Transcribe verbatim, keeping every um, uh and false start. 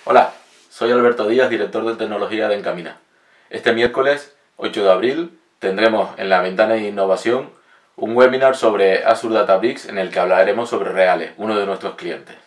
Hola, soy Alberto Díaz, director de tecnología de Encamina. Este miércoles ocho de abril tendremos en la ventana de innovación un webinar sobre Azure Databricks en el que hablaremos sobre Reale, uno de nuestros clientes.